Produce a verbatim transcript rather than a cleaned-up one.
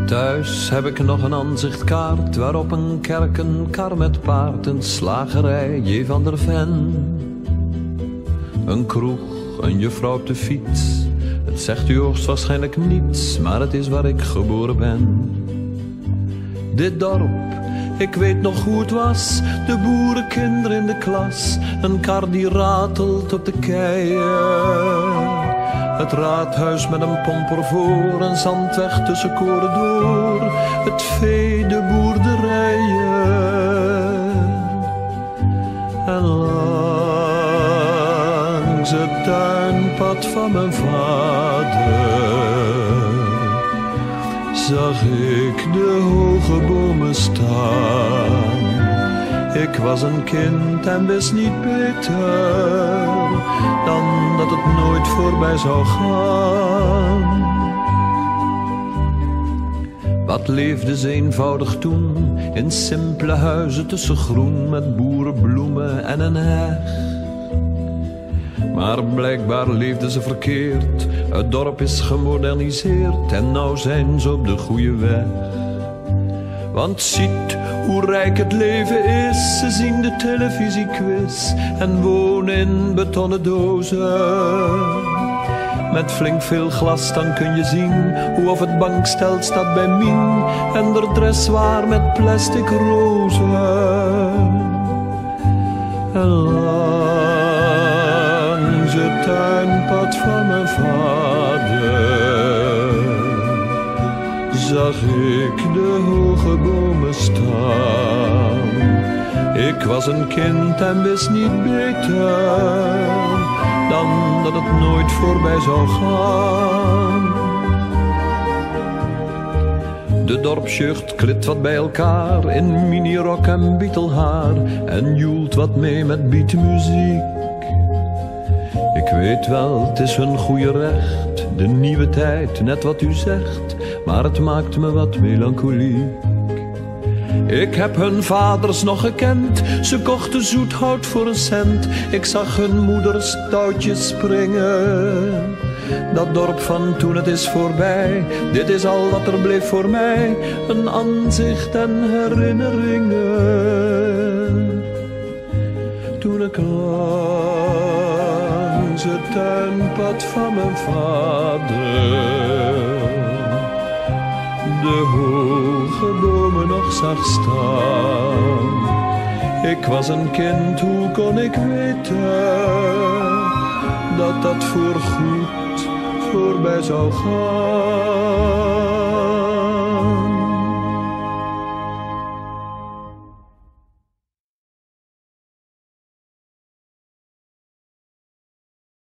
Thuis heb ik nog een aanzichtkaart waarop een kerk, een kar met paard, een slagerij, J. van der Ven. Een kroeg, een juffrouw op de fiets. Het zegt u hoogstwaarschijnlijk niets, maar het is waar ik geboren ben. Dit dorp, ik weet nog hoe het was, de boerenkinderen in de klas, een kar die ratelt op de keien. Het raadhuis met een pomper voor, een zandweg tussen koren door, het vee, de boerderijen. En langs het tuinpad van mijn vader zag ik de hoge bomen staan. Ik was een kind en wist niet beter dan dat het nooit voorbij zou gaan. Wat leefde ze eenvoudig toen, in simpele huizen tussen groen met boerenbloemen en een heg. Maar blijkbaar leefden ze verkeerd, het dorp is gemoderniseerd en nou zijn ze op de goede weg. Want ziet hoe rijk het leven is, ze zien de televisiequiz en wonen in betonnen dozen. Met flink veel glas dan kun je zien hoe of het bankstel staat bij Mien en de dressoir met plastic rozen. En langs het tuinpad van mijn vader zag ik de hoge bomen staan. Ik was een kind en wist niet beter dan dat het nooit voorbij zou gaan. De dorpsjeugd klit wat bij elkaar in minirok en bietelhaar en joelt wat mee met beatmuziek. Ik weet wel, het is hun goede recht, de nieuwe tijd, net wat u zegt, maar het maakt me wat melancholiek. Ik heb hun vaders nog gekend, ze kochten zoethout voor een cent. Ik zag hun moeders touwtjes springen. Dat dorp van toen, het is voorbij, dit is al wat er bleef voor mij. Een aanzicht en herinneringen. Toen ik langs het tuinpad van mijn vader de hoge bomen nog zag staan. Ik was een kind, hoe kon ik weten dat dat voorgoed voorbij zou gaan?